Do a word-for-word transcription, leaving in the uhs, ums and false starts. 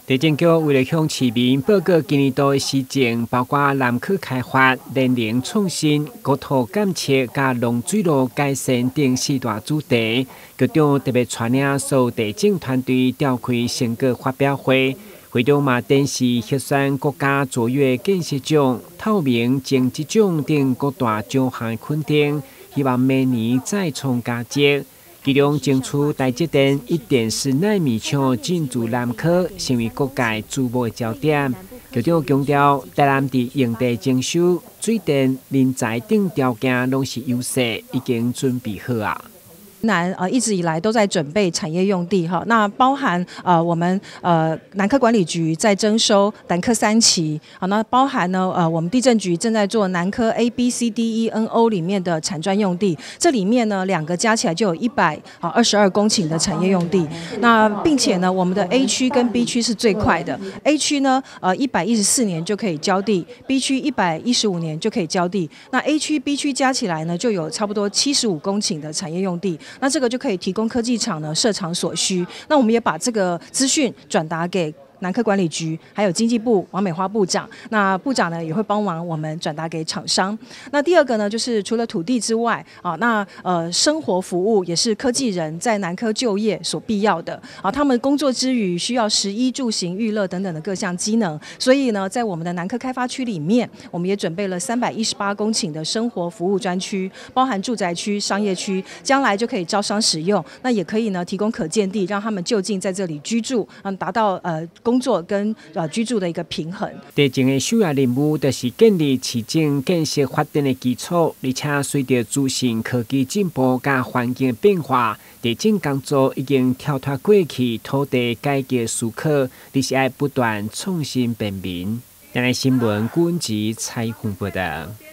地政局为了向市民报告今年度的施政，包括南区开发、连林创新、国土监测、加农水路改善等四大主题，局长特别带领所有地政团队召开成果发表会。会中嘛展示核选国家卓越建设奖、透明政绩奖等各大奖项的肯定，希望明年再创佳绩。其中争取台积电一点四纳米厂进驻南区，成为各界注目的焦点。局长强调，台南伫用地征收、水电、人才等条件拢是优势，已经准备好啊。 南呃一直以来都在准备产业用地哈，那包含呃我们呃南科管理局在征收南科三期，好，那包含呢呃我们地政局正在做南科 A B C D E N O 里面的产专用地，这里面呢两个加起来就有一百啊二十二公顷的产业用地，那并且呢我们的 A 区跟 B 区是最快的 ，A 区呢呃一百一十四年就可以交地 ，B 区一百一十五年就可以交地，那 A 区 B 区加起来呢就有差不多七十五公顷的产业用地。那这个就可以提供科技厂呢设厂所需。那我们也把这个资讯转达给南科管理局，还有经济部王美花部长，那部长呢也会帮忙我们转达给厂商。那第二个呢，就是除了土地之外啊，那呃生活服务也是科技人在南科就业所必要的啊。他们工作之余需要食衣住行娱乐等等的各项机能，所以呢，在我们的南科开发区里面，我们也准备了三百一十八公顷的生活服务专区，包含住宅区、商业区，将来就可以招商使用。那也可以呢提供可见地，让他们就近在这里居住，嗯，达到呃。工作跟呃居住的一个平衡。 地政的首要任务就是建立市政建设发展的基础，而且随着资讯科技进步加环境的变化，地政工作已经跳脱过去土地改革思考，而是要不断创新便民。今日新闻古文集采访报道。